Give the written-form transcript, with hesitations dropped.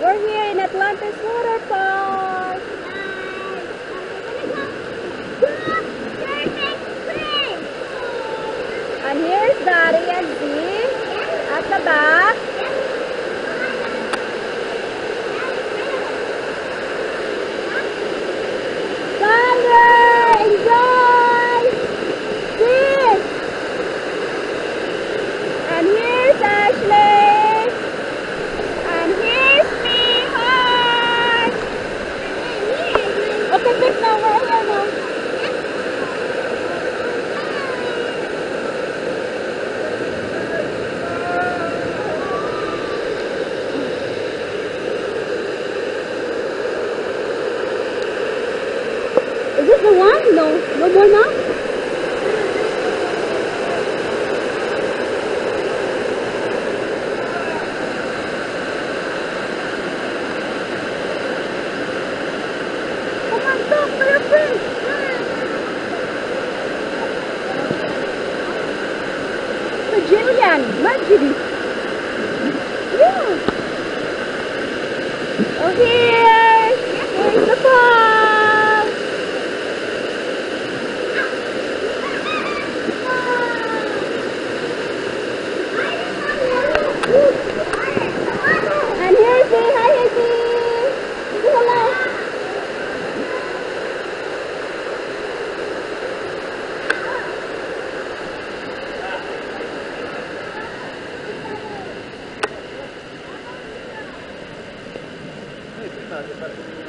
We're here in Atlantis Water Park. And here's Daddy and Zee at the back. Thunder! Enjoy! Zee! And here's Ashley. And here's me, Heart. Okay, Vic, now we're here now. Is this the one? No. No more now? Come on, talk to your friend. To Jillian, Marjorie. Yeah. Oh, here's the fall. And here's the, hi, Izzy. Say hello. Hey,